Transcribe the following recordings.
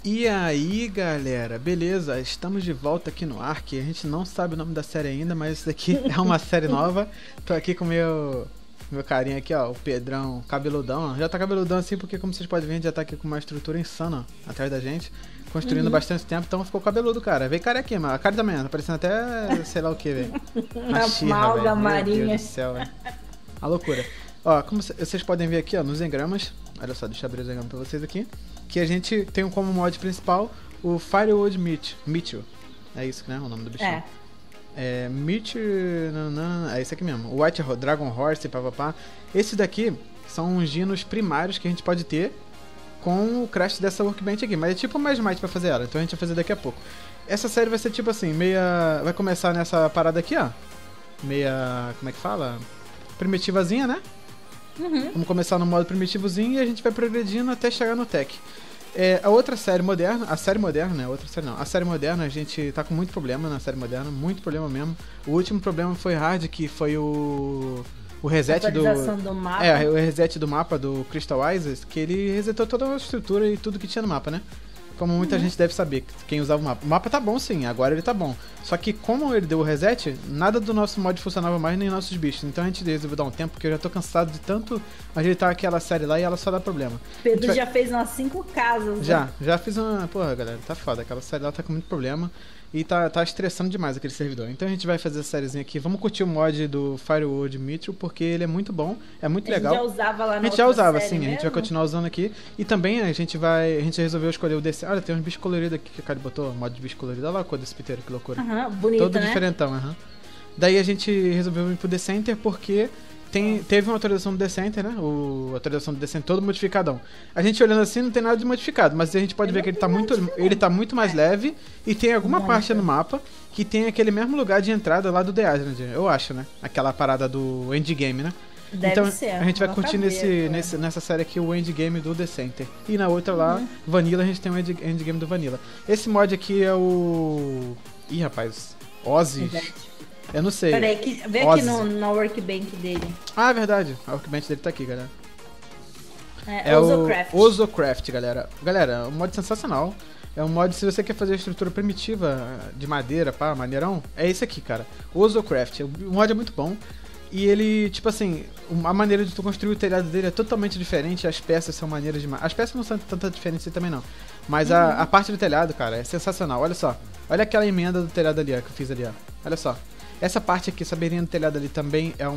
E aí, galera, beleza? Estamos de volta aqui no Ark. A gente não sabe o nome da série ainda, mas isso daqui é uma série nova. Tô aqui com o meu carinha aqui, ó, o Pedrão, cabeludão. Ó. Já tá cabeludão assim porque, como vocês podem ver, a gente já tá aqui com uma estrutura insana ó, atrás da gente. Construindo bastante tempo, então ficou cabeludo, cara. Veio carequinha, mas a cara também, tá parecendo até sei lá o que, velho. Uma xirra, velho. Meu Deus do céu, velho. A loucura. Ó, como vocês podem ver aqui, ó, nos engramas. Olha só, deixa eu abrir os engramas pra vocês aqui. Que a gente tem como mod principal o Firewood Mitchell. É isso, né? O nome do bichinho. É Mitchell. É esse aqui mesmo. O White Dragon Horse, papapá. Esse daqui são os dinos primários que a gente pode ter com o craft dessa workbench aqui. Mas é tipo mais might pra fazer ela. Então a gente vai fazer daqui a pouco. Essa série vai ser tipo assim, meia. Vai começar nessa parada aqui, ó. Meia. Como é que fala? Primitivazinha, né? Vamos começar no modo primitivozinho e a gente vai progredindo até chegar no tech. A outra série moderna, a série moderna, né? Outra série não. A série moderna, a gente tá com muito problema na série moderna, muito problema mesmo. O último problema foi hard, que foi o reset do mapa. O reset do mapa do Crystal Isles, que ele resetou toda a estrutura e tudo que tinha no mapa, né? Como muita gente deve saber, quem usava o mapa. O mapa tá bom sim, agora ele tá bom. Só que como ele deu o reset, nada do nosso mod funcionava mais, nem nossos bichos. Então a gente resolveu dar um tempo, porque eu já tô cansado de tanto ajeitar aquela série lá e ela só dá problema. Pedro já fez umas 5 casas. Já fiz uma... Porra, galera, tá foda. Aquela série lá tá com muito problema. E tá estressando demais aquele servidor. Então a gente vai fazer essa sériezinha aqui. Vamos curtir o mod do Firewood Mitchell, porque ele é muito bom, é muito legal. A gente já usava lá na A gente já usava, série sim. mesmo? A gente vai continuar usando aqui. E também a gente resolveu escolher o DC. Olha, tem uns bichos coloridos aqui que o cara botou. Mod de bicho colorido. Olha lá a cor desse piteiro, que loucura. Bonito, todo né? diferentão, Daí a gente resolveu ir pro The Center porque teve uma atualização do The Center, né? A atualização do The Center todo modificadão. A gente olhando assim não tem nada de modificado, mas a gente pode ver que ele tá muito mais leve e tem alguma parte no mapa que tem aquele mesmo lugar de entrada lá do The Island, eu acho, né? Aquela parada do endgame, né? Deve ser, a gente vai curtir nessa série aqui o endgame do The Center. E na outra lá, Vanilla, a gente tem o endgame do Vanilla. Esse mod aqui é o... Ih, rapaz, Ozzy. Eu não sei. Peraí, vê aqui na workbench dele. Ah, é verdade. A workbench dele tá aqui, galera. É Ozocraft. O Ozocraft, galera. Galera, é um mod sensacional. É um mod, se você quer fazer a estrutura primitiva de madeira, pá, maneirão, é esse aqui, cara. Ozocraft. O mod é muito bom. E ele, tipo assim, a maneira de tu construir o telhado dele é totalmente diferente. As peças são maneiras demais. As peças não são tanta diferença também, não. Mas a parte do telhado, cara, é sensacional. Olha só. Olha aquela emenda do telhado ali, ó, que eu fiz ali, ó. Olha só. Essa parte aqui, essa beirinha do telhado ali também é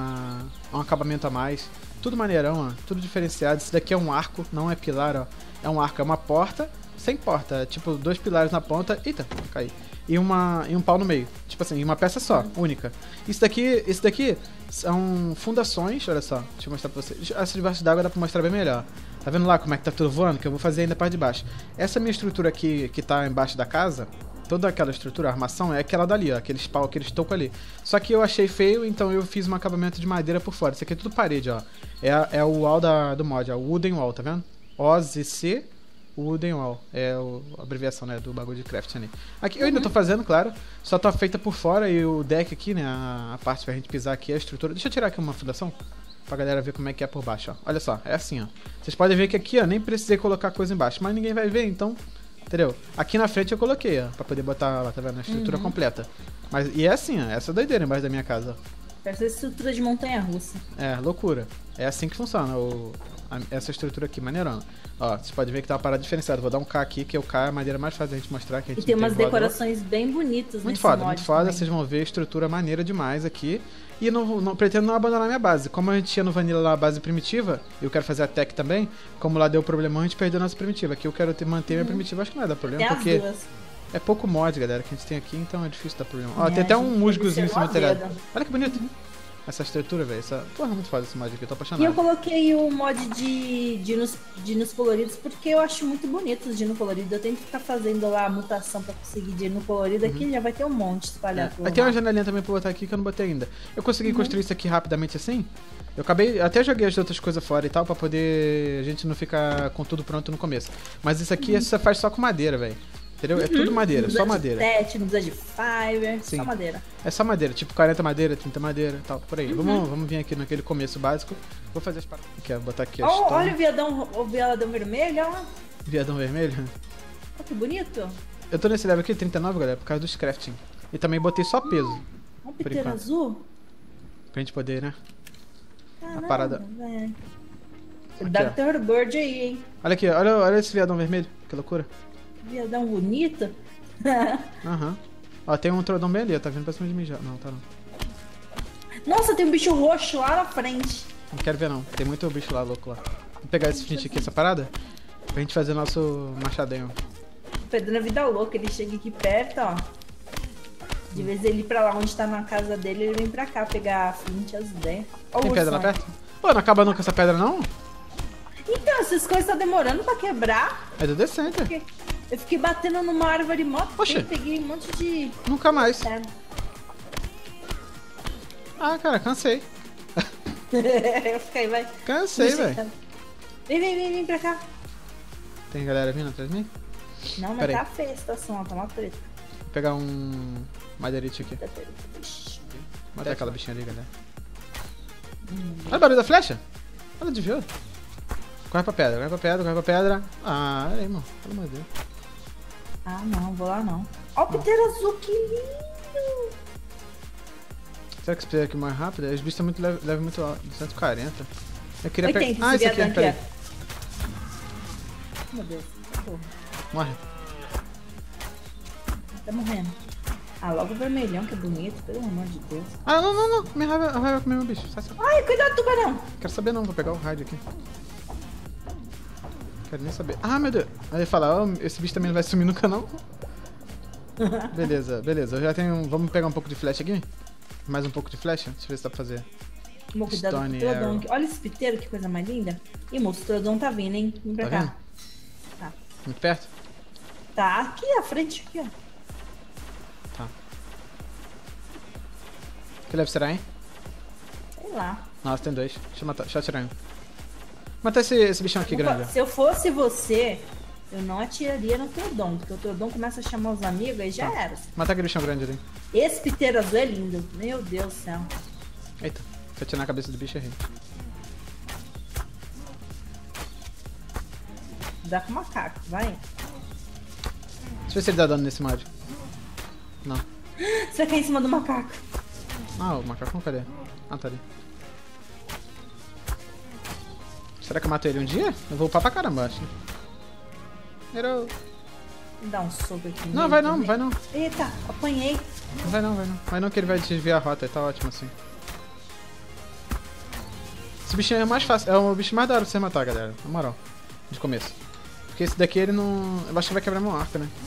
um acabamento a mais. Tudo maneirão, ó. Tudo diferenciado. Isso daqui é um arco, não é pilar, ó. É um arco, é uma porta sem porta. É tipo 2 pilares na ponta. Eita, caí. E um pau no meio. Tipo assim, uma peça só, única. Esse daqui são fundações, olha só. Deixa eu mostrar pra vocês. Essa debaixo d'água dá pra mostrar bem melhor. Tá vendo lá como é que tá tudo voando? Que eu vou fazer ainda a parte de baixo. Essa minha estrutura aqui, que tá embaixo da casa... Toda aquela estrutura, a armação, é aquela dali, ó. Aqueles pau, aqueles tocos ali. Só que eu achei feio, então eu fiz um acabamento de madeira por fora. Isso aqui é tudo parede, ó. É o wall do mod, ó. O Wooden Wall, tá vendo? OZC Wooden Wall. É a abreviação, né, do bagulho de craft ali. Aqui eu ainda tô fazendo, claro. Só tá feita por fora e o deck aqui, né, a parte pra gente pisar aqui, a estrutura. Deixa eu tirar aqui uma fundação pra galera ver como é que é por baixo, ó. Olha só, é assim, ó. Vocês podem ver que aqui, ó, nem precisei colocar coisa embaixo, mas ninguém vai ver, então... Entendeu? Aqui na frente eu coloquei, ó, pra poder botar lá, tá vendo? A estrutura completa. E é assim, ó, essa doideira embaixo da minha casa. Parece estrutura de montanha-russa. É, loucura. É assim que funciona essa estrutura aqui, maneirona. Ó, vocês podem ver que tá uma parada diferenciada. Vou dar um K aqui, que é o K, a maneira mais fácil da gente mostrar. Que a gente e tem umas decorações bem bonitas muito foda, muito foda. Também. Vocês vão ver a estrutura maneira demais aqui. E não pretendo não abandonar minha base. Como a gente tinha no Vanilla lá a base primitiva, eu quero fazer a tech também. Como lá deu problema, a gente perdeu a nossa primitiva. Aqui eu quero manter minha primitiva, acho que não vai dar problema. Porque é pouco mod, galera, que a gente tem aqui, então é difícil dar problema. Ó, tem até um musgozinho em cima do telhado. Olha que bonito. Essa estrutura, velho. Porra, muito foda esse mod aqui, eu tô apaixonado. E eu coloquei o mod de dinos coloridos porque eu acho muito bonito os dinos coloridos. Eu tenho que ficar fazendo lá a mutação pra conseguir dino colorido. Aqui já vai ter um monte espalhado. Aí tem uma janelinha também pra botar aqui que eu não botei ainda. Eu consegui construir isso aqui rapidamente assim. Eu até joguei as outras coisas fora e tal, pra poder a gente não ficar com tudo pronto no começo. Mas isso aqui você faz só com madeira, velho. Entendeu? É tudo madeira, só madeira. Não precisa de fiber, só madeira. É só madeira, tipo 40 madeira, 30 madeira e tal, por aí. Vamos vir aqui naquele começo básico. Vou fazer as paradas aqui, ó. Botar aqui olha o viadão vermelho, ó. Viadão vermelho? Olha que bonito. Eu tô nesse level aqui, 39, galera, por causa dos crafting. E também botei só peso, Um piteiro azul. pra gente poder, né? Caramba, parada. velho. Aqui, Dá ó. Thunderbird aí, hein? Olha aqui, olha esse viadão vermelho, que loucura. Viadão bonito. Aham. Ó, tem um trodão bem ali, ó, tá vindo pra cima de mim já. Não, tá não. Nossa, tem um bicho roxo lá na frente. Não quero ver não, tem muito bicho lá, louco lá. Vou pegar esse flint aqui, essa parada, pra gente fazer nosso machadinho. O Pedro é vida louca, ele chega aqui perto, ó. De vez ele ir pra lá onde tá na casa dele, ele vem pra cá pegar a flint, as ideias. Ó, o Tem pedra lá ursão. perto? Pô, não acaba nunca essa pedra não? Então, essas coisas tá demorando pra quebrar. É do decente. Porque eu fiquei batendo numa árvore mó Oxe. tempo, peguei um monte de Nunca mais. pedra. Ah, cara, cansei. Eu fiquei, vai. Cansei, velho. Vem pra cá. Tem galera vindo atrás de mim? Não, mas Pera aí. tá feia a situação, ó, tá uma treta. Vou pegar um madeirite aqui. Tá treta. Ixi. Mata aquela bichinha ali, galera. Olha o barulho da flecha. Olha, desviou. Corre pra pedra, corre pra pedra, corre pra pedra. Ah, aí, mano. Pelo amor de Deus. Ah, não, vou lá não. Ó o piteiro azul, que lindo. Será que esse piteiro aqui mais rápido? Os bichos estão muito leve muito alto, 140. Eu queria 80, pegar. Ah, esse aqui, peraí. Meu Deus, porra. Morre. Tá morrendo. Ah, logo o vermelhão, que é bonito, pelo amor de Deus. Ah, não. Minha raiva vai comer meu bicho. Sai. Ai, cuidado, tubarão. Quero saber não, vou pegar o raid aqui. Quero nem saber. Ah, meu Deus. Aí ele fala, ó, esse bicho também não vai sumir nunca não. Beleza. Eu já tenho. Vamos pegar um pouco de flecha aqui? Mais um pouco de flecha? Deixa eu ver se dá pra fazer. Vou cuidar do Stone Trodon Arrow. aqui. Olha esse piteiro, que coisa mais linda. Ih, moço, o Trodon tá vindo, hein? Vem pra Tá cá. vendo? Tá. Muito perto? Tá aqui à frente, aqui, ó. Tá. Que level será, hein? Sei lá. Nossa, tem dois. Deixa eu atirar um. Matar esse bichão aqui Opa, grande, ó. se eu fosse você, eu não atiraria no Trodon, porque o Trodon começa a chamar os amigos e já era. Matar aquele bichão grande ali. Esse piteiro azul é lindo. Meu Deus do céu. Eita. Se eu atirar na cabeça do bicho, errei. Dá com macaco, vai. Deixa eu ver se ele dá dano nesse mod. Não. Você vai cair em cima do macaco. Ah, o macacão, cadê? Ah, tá ali. Será que eu mato ele um dia? Eu vou upar pra caramba, acho. Errou. Me dá um soco aqui. Não, nele vai não, também. vai não. Eita, apanhei. Vai não. Vai não que ele vai desviar a rota, ele tá ótimo assim. Esse bichinho é mais fácil, é o bicho mais da hora pra você matar, galera. Na moral. De começo. Porque esse daqui ele não. Eu acho que vai quebrar meu arco, né?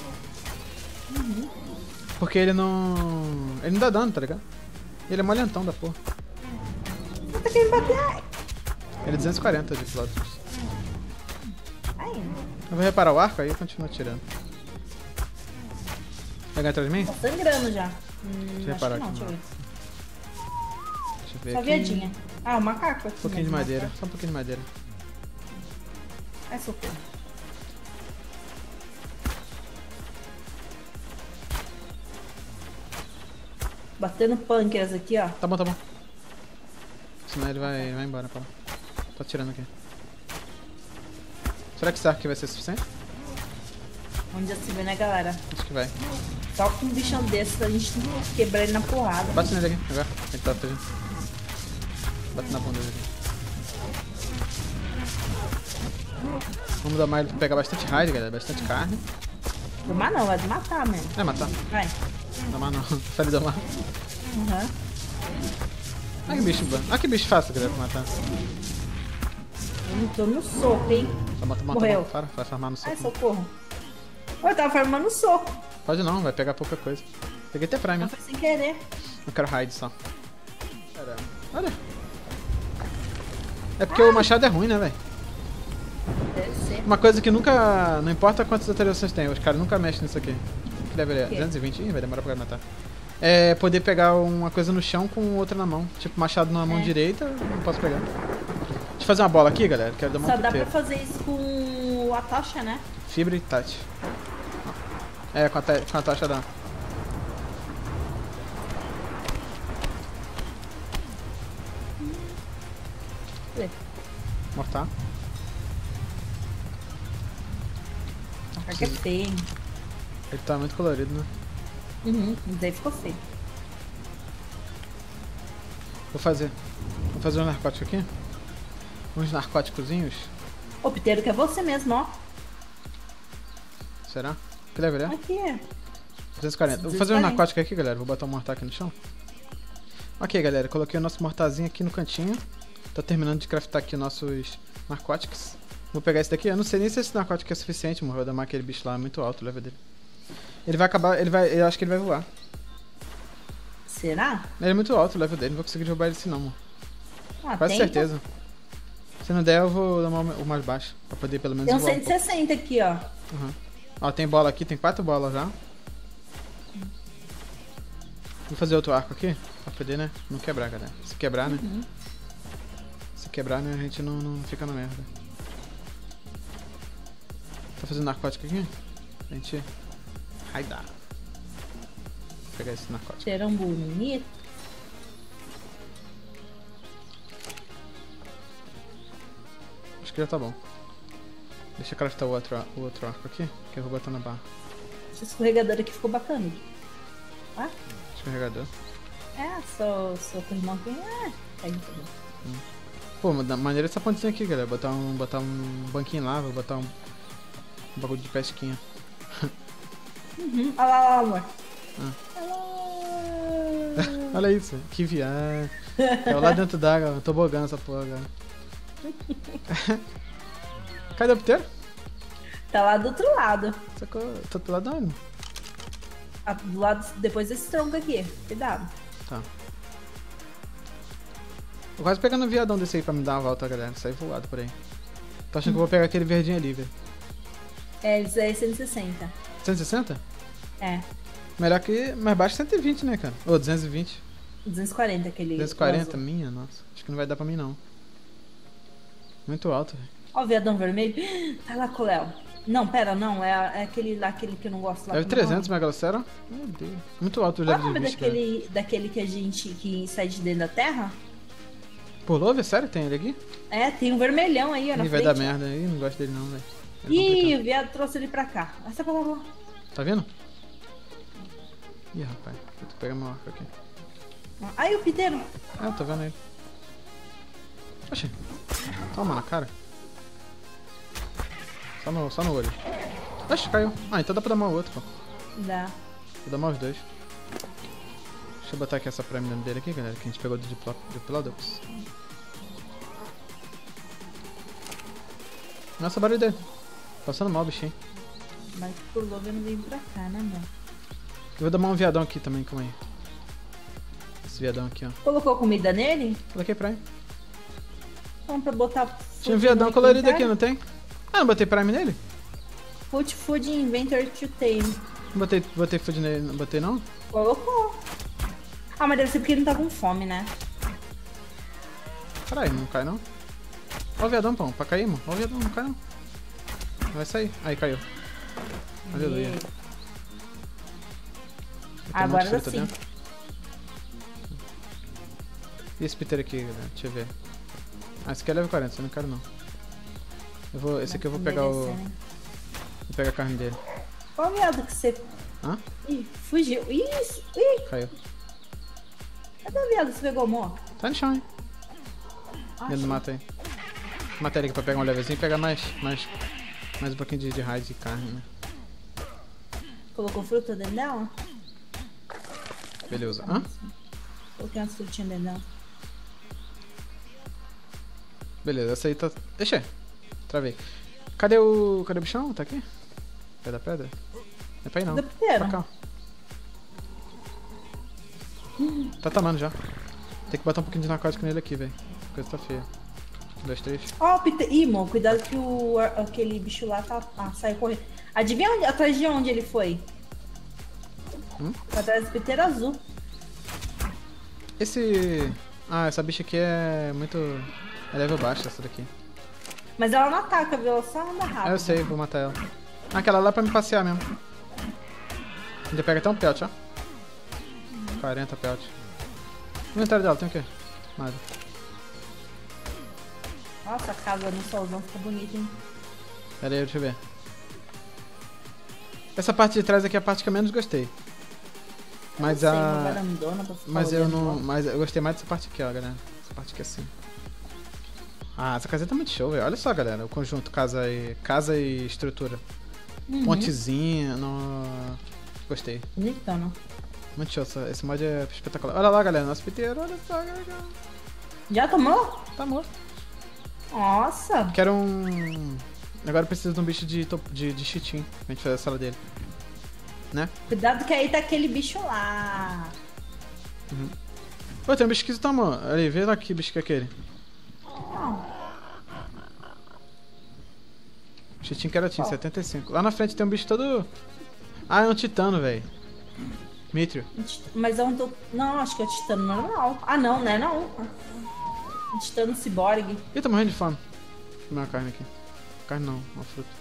Porque ele não. Ele não dá dano, tá ligado? Ele é molhantão da porra. Você tá querendo bater? Ai. Ele é 240 de lado. Ai, Eu vou reparar o arco aí eu continuo atirando. Vai ganhar atrás de mim? tá sangrando já. eu Acho reparar que não, aqui, deixa eu ver. Deixa eu ver Só aqui. viadinha. Ah, o macaco aqui. Um pouquinho de mesmo, madeira, macaco. só um pouquinho de madeira. Ai, socorro. Batendo pâncreas aqui, ó. Tá bom. Senão ele vai embora, pô. Tô atirando aqui. Será que esse arco aqui vai ser suficiente? Onde já se vê, né, galera? Acho que vai. Só com um bichão desse a gente tem que quebrar ele na porrada. Bate nele aqui, agora. Ele tá fugindo. Bate na bunda dele. Vamos dar mais, pegar bastante raid, galera. Bastante carne. Domar não, vai matar mesmo. É, matar. Vai. Domar não. Falei domar. Uhum. Ah, que bicho bom. Ah, que bicho fácil, galera, pra matar. Eu não tô no soco, hein? Tá bom. Morreu. Para, vai farmar no Ai, soco. socorro. Eu tava farmando soco. Pode não, vai pegar pouca coisa. Peguei até Prime, Não né? foi sem querer. Eu quero raid só. Caramba. Olha. É porque o machado é ruim, né, velho? Deve ser. Uma coisa que nunca. Não importa quantas atualizações tem, os caras nunca mexem nisso aqui. Que level é? O quê? 220? Ih, vai demorar pra matar. É poder pegar uma coisa no chão com outra na mão. Tipo, machado na mão É. direita, não posso pegar. Deixa eu fazer uma bola aqui, galera. Quero dar uma Só dá pra puteira. fazer isso com a tocha, né? Fibra e touch. É, com a tocha dá. Cadê? Mortar. Tá que é feio, hein? Ele tá muito colorido, né? Uhum, daí ficou feio. Vou fazer uns narcóticos aqui. Uns narcóticozinhos. Ô, Piteiro, que é você mesmo, ó. Será? Que level é? Aqui é. 240. Vou fazer um narcótico aqui, galera. Vou botar um mortar aqui no chão. Ok, galera. Coloquei o nosso mortarzinho aqui no cantinho. Tô terminando de craftar aqui nossos narcóticos. Vou pegar esse daqui. Eu não sei nem se esse narcótico é suficiente, morreu. Vou damar aquele bicho lá. É muito alto o level dele. Ele vai acabar... Eu acho que ele vai voar. Será? Ele é muito alto o level dele. Não vou conseguir derrubar ele assim não, mano. Ah, Quase tenta. certeza. Se não der, eu vou dar o mais baixo. Pra poder pelo menos Tem um voar 160 aqui, ó. Uhum. Ó, tem bola aqui. Tem 4 bolas já. Vou fazer outro arco aqui. Pra poder, né? Não quebrar, galera. Se quebrar, né? Se quebrar, né? A gente não fica na merda. Tá fazendo narcótico aqui? A gente... raidar. Vou pegar esse narcótico. Cheirão bonito. Acho que já tá bom. Deixa eu craftar o outro arco aqui, que eu vou botar na barra. Esse escorregador aqui ficou bacana. Ah, Escorregador. é, seu corrimão aqui. Ah, tá aí também. Pô, da maneira essa pontinha aqui, galera. Botar um banquinho lá, vou botar um bagulho de pesquinha. Uhum. Olha lá, amor. Olha isso, que viagem. É lá dentro d'água, eu tô bogando essa porra agora. Cadê o piteiro? Tá lá do outro lado. Sacou? Tô do lado da onde? Ah, do lado, depois desse tronco aqui. Cuidado. Tá. Tô quase pegando um viadão desse aí pra me dar uma volta, galera. Sair voado por aí. Tô achando que eu vou pegar aquele verdinho ali, velho. É, isso aí é 160. 160? É. Melhor que... mais baixo que 120, né, cara? Ou 220. 240 aquele. 240? azul. Minha, nossa. Acho que não vai dar pra mim, não. Muito alto, velho. Ó o viadão vermelho. Tá lá com o Léo. Não, pera, não. É aquele lá, aquele que eu não gosto lá. Level como é o 300, Megalocera? Meu Deus. Muito alto o Qual é o level de nome bicho, cara. daquele que a gente que sai de dentro da terra? Pullover? Sério? Tem ele aqui? É, tem um vermelhão aí, ó, na Ih, vai frente. dar merda. Ih, não gosto dele não, velho. É Ih, complicado. o viado trouxe ele pra cá. Essa pra lá. Tá vendo? Ih, rapaz. Vou ter que pegar meu arco aqui. Aí o piteiro. Ah, tô vendo ele. Oxi. Toma na cara. Só no olho. Oxi, caiu. Ah, então dá pra dar mal o outro, pô. Dá. Vou dar mal os dois. Deixa eu botar aqui essa prime dele aqui, galera, que a gente pegou do Diplodocus. Nossa, barulho dele. Passando mal, bichinho. Mas por logo eu não vim pra cá, né, amor? Eu vou dar um viadão aqui também, calma aí. Esse viadão aqui, ó. Colocou comida nele? Coloquei prime. Vamos pra botar. Tinha um food viadão no colorido aqui, inventário? não tem? Ah, não botei prime nele? Food Inventor to Tame. Não botei food nele, não botei não? Colocou. Ah, mas deve ser porque ele não tá com fome, né? Caralho, não cai não? Ó o viadão, pão, pra cair, mano. Ó o viadão, não cai não. Vai sair. Aí, caiu. Aleluia. E- Vai ter um monte de Agora fruta sim. dentro. E esse Peter aqui, galera? Deixa eu ver. Ah, esse aqui é level 40, eu não quero não. Esse aqui eu vou pegar o... Merecendo. Vou pegar a carne dele. Qual viado que você. Hã? Ih, fugiu. Isso! Ih, Caiu. cadê o viado que você pegou, amor? Tá no chão, hein? Dentro do mato aí. Mata ele aqui pra pegar um levelzinho e pegar mais um pouquinho de raid e carne, né? Colocou fruta dentro dela? Beleza. Hã? Coloquei umas frutinhas dentro dela. Beleza, essa aí tá... Deixa. Travei. Cadê o bichão? Tá aqui? Pé da pedra? Não é pra ir não. Do Peteiro. Pra cá. Tá tomando já. Tem que botar um pouquinho de narcótico nele aqui, velho. A coisa tá feia. 1, 2, 3. Ó, o Peter. Ih, amor, cuidado que aquele bicho lá tá. Ah, saiu correndo. Adivinha atrás de onde ele foi? Tá atrás do Peter azul. Esse... Ah, essa bicha aqui é muito... É level baixo, essa daqui. Mas ela não ataca, viu? Ela só anda Ah, rápido. eu sei, vou matar ela. Ah, aquela lá é pra me passear mesmo. Ainda pega até um pelt, ó. 40 pelt. No inventário dela tem o quê? Nada. Nossa, a casa no solzão ficou bonita, hein? Pera aí, deixa eu ver. Essa parte de trás aqui é a parte que eu menos gostei. Mas Sem uma varandona pra ficar Mas eu olhando não. lá. Mas eu gostei mais dessa parte aqui, ó, galera. Essa parte aqui assim. Ah, essa casinha tá muito show, velho. Olha só, galera. O conjunto casa e estrutura. Pontezinha. No... Gostei. Bonitão, não? Muito show. Esse mod é espetacular. Olha lá, galera. Nosso piteiro. Olha só, galera. Já tomou? Tá morto. Nossa. Quero um. Agora eu preciso de um bicho de chitim pra gente fazer a sala dele. Né? Cuidado que aí tá aquele bicho lá. Pô, tem um bicho esquisito, amor. Ali, vê lá que bicho que é aquele. Não. Chitim Keratin, Ó. 75. Lá na frente tem um bicho todo. Ah, é um titano, velho. Mitrio. Mas é um... Não, acho que é o titano normal. Ah, não, né? Não. Um titano ciborgue. Ih, tá morrendo de fome. Vou comer uma carne aqui. Carne não, uma fruta.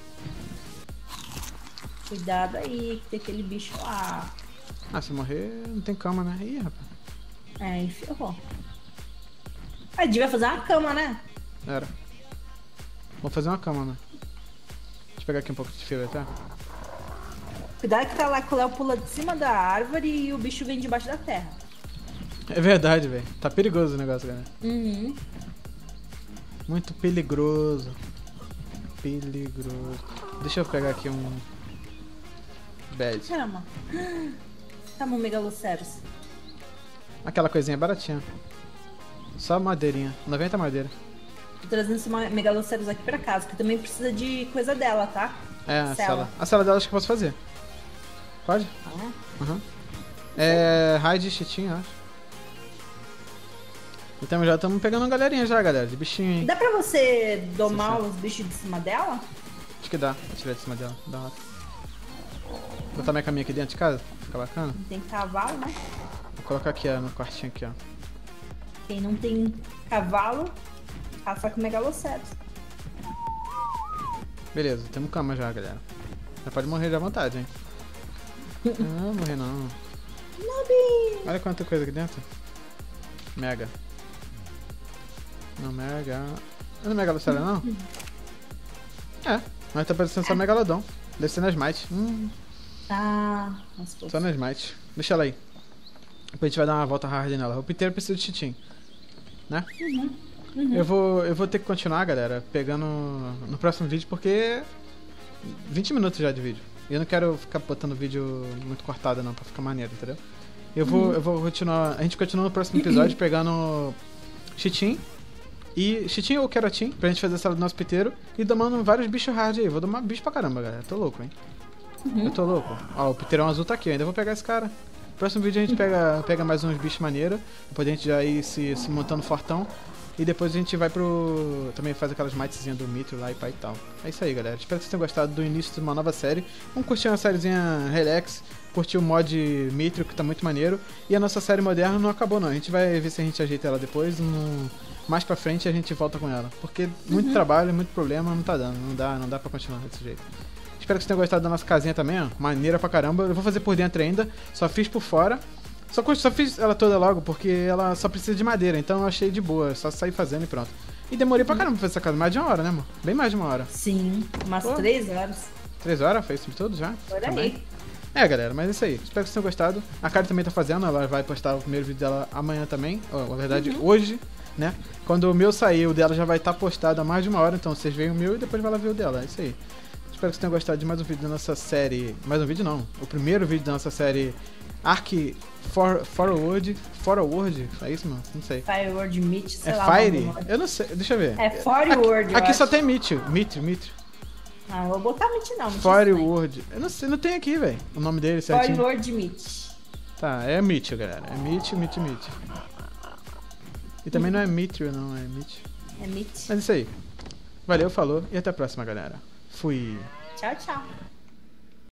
Cuidado aí, que tem aquele bicho lá. Ah, se morrer, não tem cama, né? Ih, rapaz. É, ele ferrou. A gente vai fazer uma cama, né? Era. Vou fazer uma cama, né? Deixa eu pegar aqui um pouco de fio até. Cuidado que tá lá que o Léo pula de cima da árvore e o bicho vem debaixo da terra. É verdade, velho. Tá perigoso o negócio, galera. Uhum. Muito peligroso. Peligroso. Deixa eu pegar aqui um... Bad. Caramba. Tá um megaloceros. Aquela coisinha baratinha. Só madeirinha. 90 madeira. Tô trazendo esse megaloceros aqui pra casa, que também precisa de coisa dela, tá? É, a Cela. cela. A cela dela acho que eu posso fazer. Pode? Ah, Aham. É... raid de chitinho, acho. Então já estamos pegando uma galerinha já, galera. De bichinho, hein? dá pra você domar Sim. os bichos de cima dela? Acho que dá. Vou tirar de cima dela. Dá uma... Vou botar minha caminha aqui dentro de casa. Fica bacana. Tem cavalo, né? Vou colocar aqui, ó, no quartinho aqui, ó. Quem não tem cavalo, caça com megaloceros. Beleza, temos cama já, galera. Já pode morrer já à vontade, hein? Não, morrer não. Olha quanta coisa aqui dentro. Mega. Não, mega. Não é megalocera, não? É, mas tá parecendo só megalodon. Deve ser na Smite. Ah, nossa, Só na Smite. Deixa ela aí. Depois a gente vai dar uma volta hard nela. O piteiro precisa de chitim. Né? Eu vou ter que continuar, galera, pegando no próximo vídeo, porque 20 minutos já de vídeo. E eu não quero ficar botando vídeo muito cortado não, pra ficar maneiro, entendeu? Eu vou continuar. A gente continua no próximo episódio pegando chitim. E chitim ou keratin, pra gente fazer a sala do nosso piteiro. E domando vários bichos hard aí. Vou domar bicho pra caramba, galera. Tô louco, hein? Eu tô louco. Ó, o piteirão azul tá aqui, eu ainda vou pegar esse cara. No próximo vídeo a gente pega mais uns bichos maneiros. Depois a gente já ir se montando fortão. E depois a gente vai pro... Também faz aquelas mitezinhas do Mitrio lá e pá e tal. É isso aí, galera. Espero que vocês tenham gostado do início de uma nova série. Vamos curtir uma sériezinha relax. Curtir o mod Mitrio, que tá muito maneiro. E a nossa série moderna não acabou, não. A gente vai ver se a gente ajeita ela depois. Mais pra frente a gente volta com ela. Porque muito trabalho, muito problema, não tá dando. Não dá pra continuar desse jeito. Espero que vocês tenham gostado da nossa casinha também, ó. Maneira pra caramba. Eu vou fazer por dentro ainda. Só fiz por fora. Só fiz ela toda logo porque ela só precisa de madeira. Então eu achei de boa. Só sair fazendo e pronto. E demorei pra caramba pra fazer essa casa. Mais de uma hora, né, amor? Bem mais de uma hora. Sim, umas Pô. 3 horas. 3 horas? Foi isso tudo já? Por Também. aí. É, galera, mas é isso aí. Espero que vocês tenham gostado. A Kari também tá fazendo. Ela vai postar o primeiro vídeo dela amanhã também. Ou, na verdade, hoje, né? Quando o meu sair, o dela já vai estar postado há mais de uma hora. Então vocês veem o meu e depois vai lá ver o dela. É isso aí. Espero que vocês tenham gostado de mais um vídeo da nossa série. Mais um vídeo não. O primeiro vídeo da nossa série Ark Forward. É isso, mano? Não sei. Fireword Meet, sei É lá. Fire? o nome. Eu não sei. Deixa eu ver. É Forward, Aqui eu só acho. tem Mitrio. Ah, não vou botar Meet não. Fireword. Eu não sei, não tem aqui, velho. O nome dele certinho. Fireword Meet. Tá, é Mitrio, galera. É Mitrio. E também não é Mitrio, não. É Mitrio. É Meet. Mas é isso aí. Valeu, falou e até a próxima, galera. Fui. Tchau, tchau.